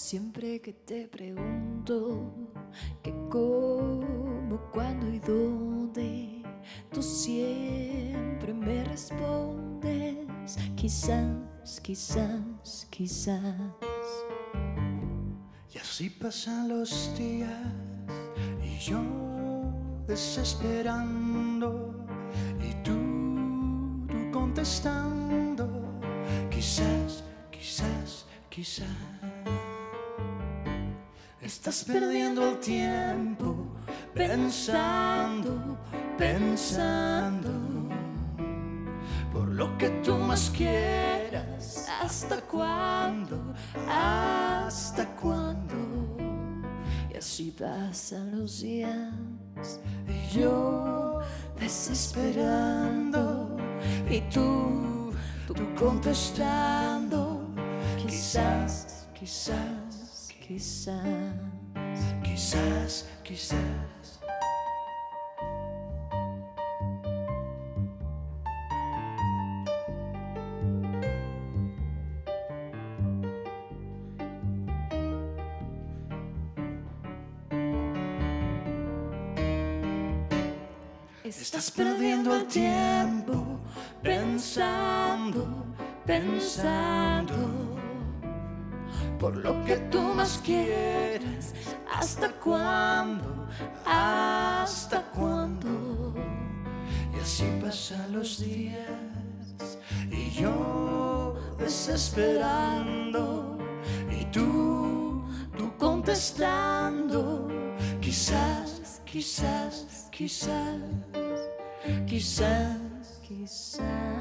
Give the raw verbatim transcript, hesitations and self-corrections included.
Siempre que te pregunto qué, cómo, cuándo y dónde, tú siempre me respondes quizás, quizás, quizás. Y así pasan los días y yo desesperando y tú, tú contestando quizás, quizás, quizás. Estás perdiendo el tiempo pensando, pensando por lo que tú más quieras. ¿Hasta cuándo? ¿Hasta cuándo? Y así pasan los días y yo desesperando y tú, tú contestando quizás, quizás, quizás, quizás, quizás. Estás perdiendo el tiempo pensando, pensando por lo que tú más quieras. ¿Hasta cuándo? ¿Hasta cuándo? Y así pasan los días y yo desesperando y tú, tú contestando quizás, quizás, quizás, quizás, quizás.